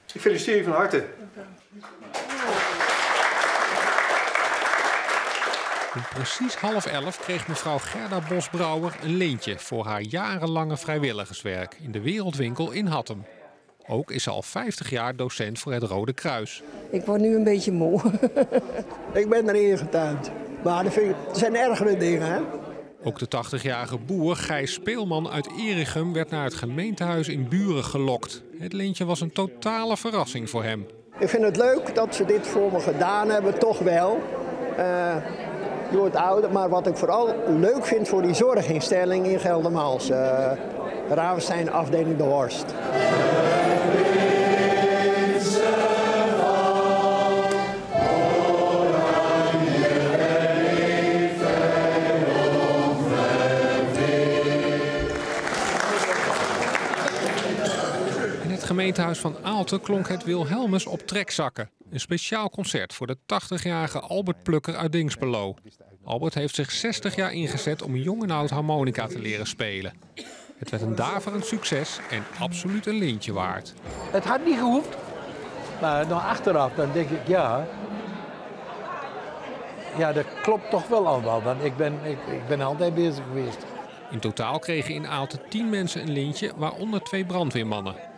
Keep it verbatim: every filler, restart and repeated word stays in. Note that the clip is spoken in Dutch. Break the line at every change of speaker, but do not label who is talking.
Ik feliciteer je van harte.
Om precies half elf kreeg mevrouw Gerda Bosbrouwer een lintje voor haar jarenlange vrijwilligerswerk in de Wereldwinkel in Hattem. Ook is ze al vijftig jaar docent voor het Rode Kruis.
Ik word nu een beetje moe.
Ik ben erin getuind. Maar er zijn ergere dingen, hè?
Ook de tachtigjarige boer Gijs Speelman uit Erichem werd naar het gemeentehuis in Buren gelokt. Het lintje was een totale verrassing voor hem.
Ik vind het leuk dat ze dit voor me gedaan hebben, toch wel. Uh, door het oude. Maar wat ik vooral leuk vind voor die zorginstelling in Geldermalsen. Uh, Ravenstein, afdeling De Horst.
In het gemeentehuis van Aalten klonk het Wilhelmus op trekzakken. Een speciaal concert voor de tachtigjarige Albert Plukker uit Dinxperlo. Albert heeft zich zestig jaar ingezet om jong en oud harmonica te leren spelen. Het werd een daverend succes en absoluut een lintje waard.
Het had niet gehoefd, maar dan achteraf dan denk ik ja... Ja, dat klopt toch wel allemaal, want ik ben, ik, ik ben altijd bezig geweest.
In totaal kregen in Aalten tien mensen een lintje, waaronder twee brandweermannen.